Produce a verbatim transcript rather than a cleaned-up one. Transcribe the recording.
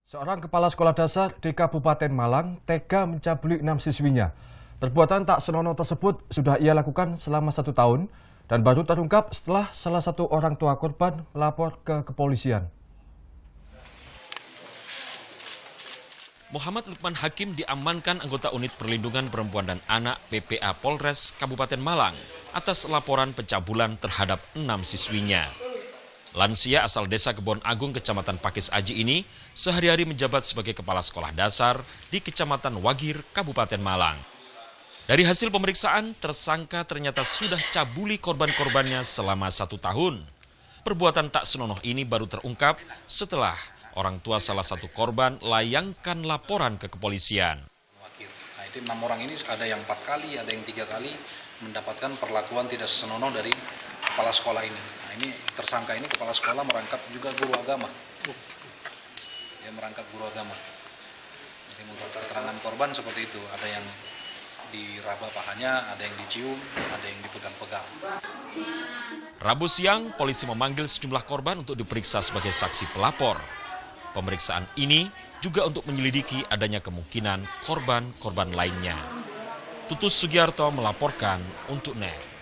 Seorang kepala sekolah dasar di Kabupaten Malang tega mencabuli enam siswinya. Perbuatan tak senonoh tersebut sudah ia lakukan selama satu tahun dan baru terungkap setelah salah satu orang tua korban melapor ke kepolisian. Muhammad Lukman Hakim diamankan anggota unit perlindungan perempuan dan anak P P A Polres Kabupaten Malang atas laporan pencabulan terhadap enam siswinya. Lansia asal desa Kebon Agung, Kecamatan Pakis Aji ini sehari-hari menjabat sebagai kepala sekolah dasar di Kecamatan Wagir, Kabupaten Malang. Dari hasil pemeriksaan, tersangka ternyata sudah cabuli korban-korbannya selama satu tahun. Perbuatan tak senonoh ini baru terungkap setelah orang tua salah satu korban layangkan laporan ke kepolisian. Nah, itu enam orang ini ada yang empat kali, ada yang tiga kali mendapatkan perlakuan tidak senonoh dari kepala sekolah ini. Nah, ini tersangka ini kepala sekolah merangkap juga guru agama. Dia merangkap guru agama. Jadi menurut keterangan korban seperti itu, ada yang diraba pahanya, ada yang dicium, ada yang dipegang-pegang. Rabu siang, polisi memanggil sejumlah korban untuk diperiksa sebagai saksi pelapor. Pemeriksaan ini juga untuk menyelidiki adanya kemungkinan korban-korban lainnya. Tutus Sugiarto melaporkan untuk N E T.